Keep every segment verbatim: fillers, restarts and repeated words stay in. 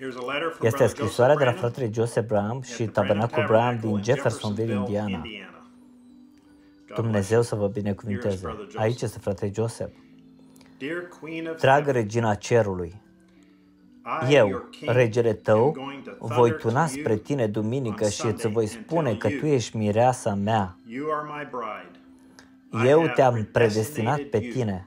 Este scrisoarea de la fratele Joseph Branham și Tabernacul Branham din Jeffersonville, Indiana. Dumnezeu să vă binecuvinteze. Aici este fratele Joseph. Dragă Regina Cerului, eu, regele tău, voi tuna spre tine duminică și îți voi spune că tu ești mireasa mea. Eu te-am predestinat pe tine.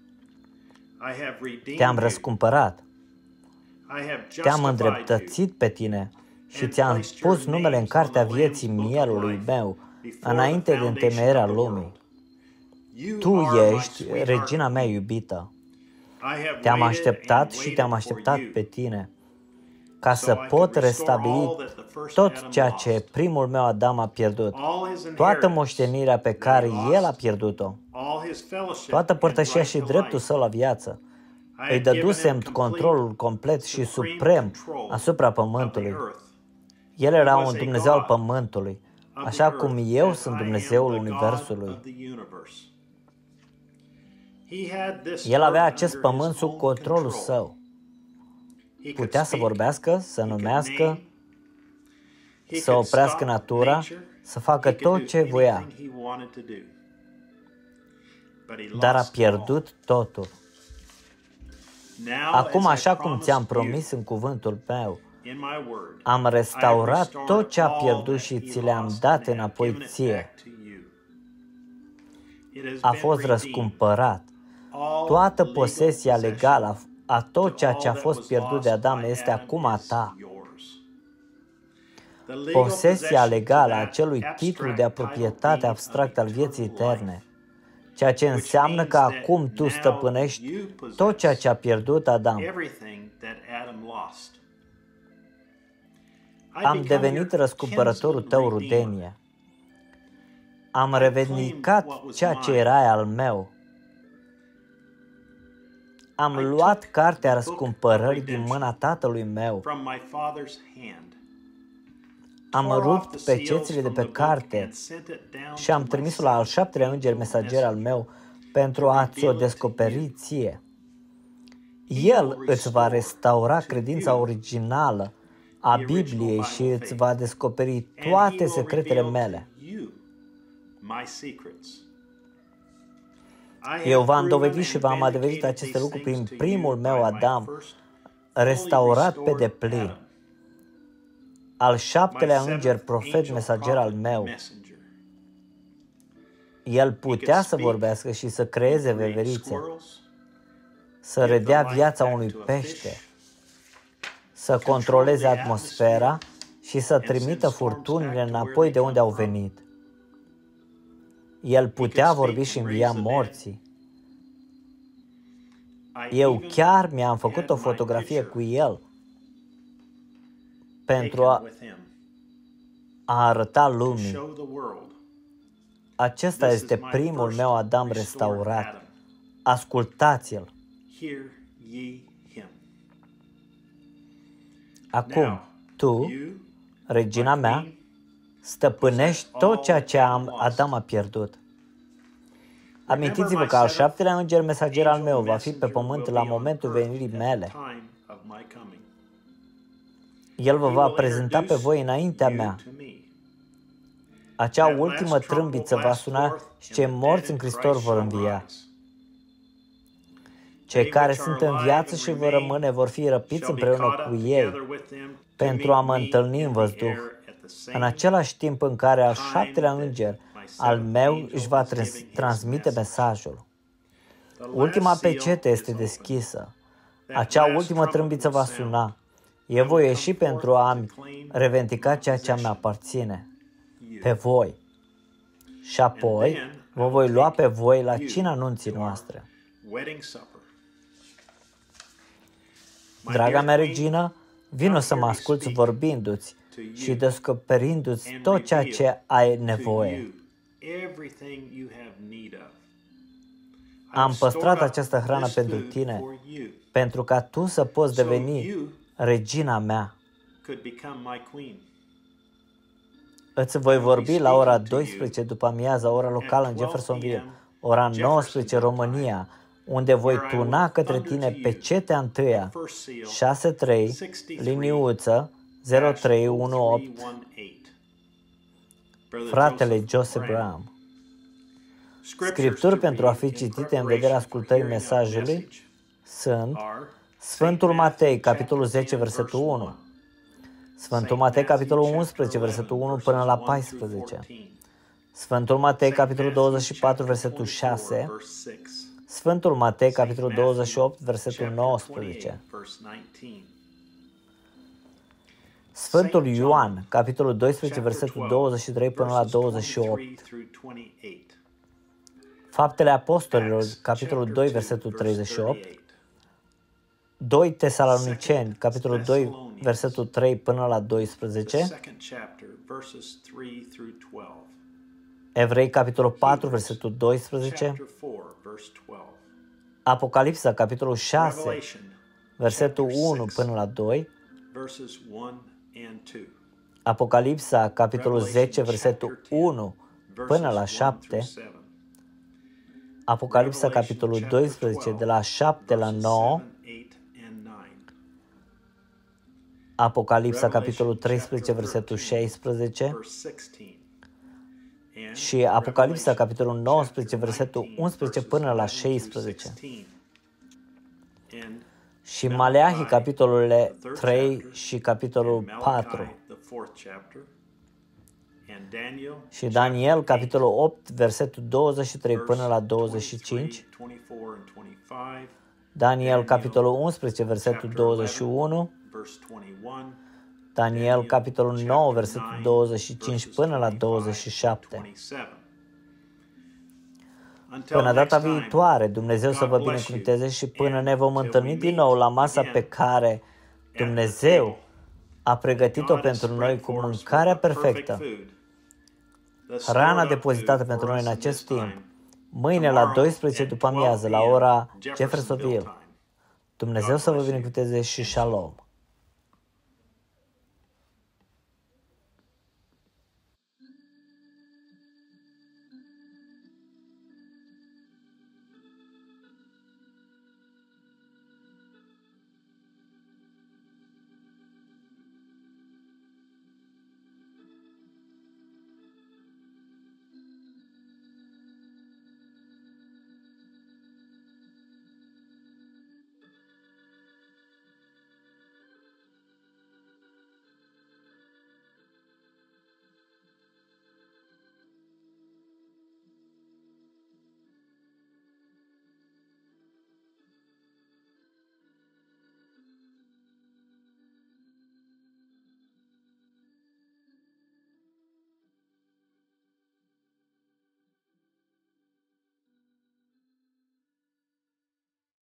Te-am răscumpărat. Te-am îndreptățit pe tine și ți-am pus numele în cartea vieții mielului meu, înainte de întemeierea lumii. Tu ești regina mea iubită. Te-am așteptat și te-am așteptat pe tine, ca să pot restabili tot ceea ce primul meu Adam a pierdut, toată moștenirea pe care el a pierdut-o, toată părtășia și dreptul său la viață. Îi dădusem controlul complet și suprem asupra pământului. El era un Dumnezeu al pământului, așa cum eu sunt Dumnezeul universului. El avea acest pământ sub controlul său. Putea să vorbească, să numească, să oprească natura, să facă tot ce voia. Dar a pierdut totul. Acum, așa cum ți-am promis în cuvântul meu, am restaurat tot ce a pierdut și ți le-am dat înapoi ție. A fost răscumpărat. Toată posesia legală a tot ceea ce a fost pierdut de Adam este acum a ta. Posesia legală a acelui titlu de proprietate abstractă al vieții eterne, ceea ce înseamnă că acum tu stăpânești tot ceea ce a pierdut Adam. Am devenit răscumpărătorul tău, rudenie. Am revendicat ceea ce erai al meu. Am luat cartea răscumpărării din mâna tatălui meu. Am rupt pecețile de pe carte și am trimis-o la al șaptelea înger mesager al meu pentru a ți-o descoperi ție. El îți va restaura credința originală a Bibliei și îți va descoperi toate secretele mele. Eu v-am dovedit și v-am adeverit aceste lucruri prin primul meu Adam, restaurat pe deplin. Al șaptelea înger, profet, mesager al meu. El putea să vorbească și să creeze veverițe, să redea viața unui pește, să controleze atmosfera și să trimită furtunile înapoi de unde au venit. El putea vorbi și învia morții. Eu chiar mi-am făcut o fotografie cu el pentru a, a arăta lumii. Acesta este primul meu Adam restaurat. Ascultați-l. Acum, tu, regina mea, stăpânești tot ceea ce am, Adam a pierdut. Amintiți-vă că al șaptelea înger mesager al meu va fi pe pământ la momentul venirii mele. El vă va prezenta pe voi înaintea mea. Acea ultimă trâmbiță va suna și cei morți în Hristos vor învia. Cei care sunt în viață și vor rămâne vor fi răpiți împreună cu ei pentru a mă întâlni în văzduh, în același timp în care al șaptelea înger al meu își va trans- transmite mesajul. Ultima pecete este deschisă. Acea ultimă trâmbiță va suna. Eu voi ieși pentru a-mi revendica ceea ce îmi aparține, pe voi. Și apoi vă voi lua pe voi la cina nunții noastre. Draga mea regină, vino să mă asculți vorbindu-ți și descoperindu-ți tot ceea ce ai nevoie. Am păstrat această hrană pentru tine, pentru ca tu să poți deveni regina mea. Îți voi vorbi la ora douăsprezece după amiază, ora locală în Jeffersonville, ora nouăsprezece România, unde voi tuna către tine pe cetea întâia, șase trei, liniuță, zero trei unu opt, fratele Joseph Graham. Scripturi pentru a fi citite în vederea ascultării mesajului sunt Sfântul Matei, capitolul zece, versetul unu, Sfântul Matei, capitolul unsprezece, versetul unu până la paisprezece, Sfântul Matei, capitolul douăzeci și patru, versetul șase, Sfântul Matei, capitolul douăzeci și opt, versetul nouăsprezece, Sfântul Ioan, capitolul doisprezece, versetul douăzeci și trei până la douăzeci și opt, Faptele Apostolilor, capitolul doi, versetul treizeci și opt, doi Tesaloniceni, capitolul doi, versetul trei până la doisprezece, Evrei, capitolul patru, versetul doisprezece, Apocalipsa, capitolul șase, versetul unu până la doi, Apocalipsa, capitolul zece, versetul unu până la șapte, Apocalipsa, capitolul doisprezece, de la șapte la nouă, Apocalipsa, capitolul treisprezece, versetul șaisprezece și Apocalipsa, capitolul nouăsprezece, versetul unsprezece până la șaisprezece. Și Maleahi, capitolul trei și capitolul patru. Și Daniel, capitolul opt, versetul douăzeci și trei până la douăzeci și cinci. Daniel, capitolul unsprezece, versetul douăzeci și unu. Daniel, capitolul nouă, versetul douăzeci și cinci până la douăzeci și șapte. Până data viitoare, Dumnezeu să vă binecuvânteze și până ne vom întâlni din nou la masa pe care Dumnezeu a pregătit-o pentru noi cu mâncarea perfectă, hrana depozitată pentru noi în acest timp, mâine la douăsprezece după amiază, la ora Jeffersonville. Dumnezeu să vă binecuvânteze și shalom!